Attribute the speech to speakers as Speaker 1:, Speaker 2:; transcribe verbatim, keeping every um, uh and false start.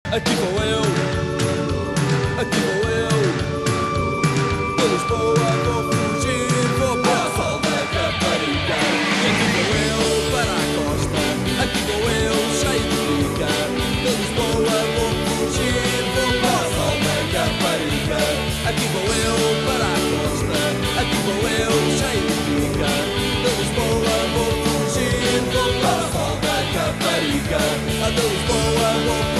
Speaker 1: Aqui vou eu, aqui vou eu, de Lisboa vou fugir, vou para o sol da Caparica. E aqui vou eu para a costa, aqui vou eu cheio de pica, de Lisboa vou fugir, vou para o sol da Caparica. Aqui vou eu para a costa, aqui vou eu cheio de pica, de Lisboa vou fugir, vou para o sol da Caparica. A de Lisboa vou fugir.